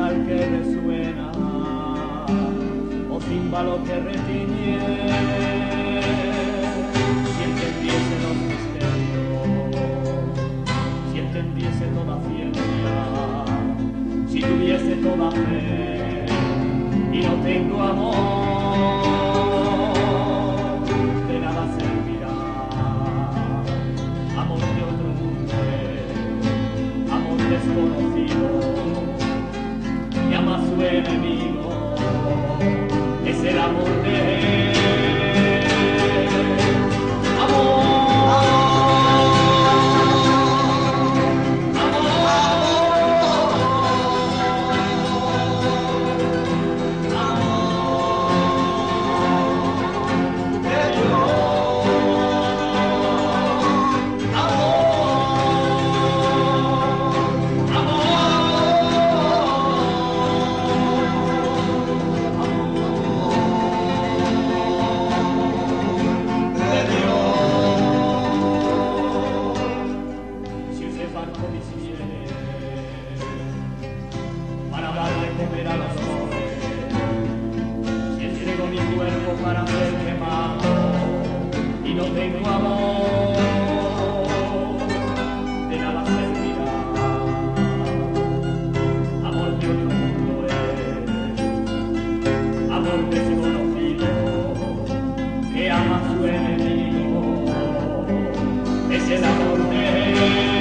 metal que resuena o címbalo que retiñe. Si entendiese los misterios, si entendiese toda ciencia, si tuviese toda fe y no tengo amor, de nada servirá. Amor de otro mundo es amor desconocido, que ama a su enemigo, es el amor de él. Para darle comer a los hombres, si entrego mi cuerpo para ser quemado y no tengo amor, de nada servirá. Amor de otro mundo es amor desconocido, que ama a su enemigo, es el amor de él.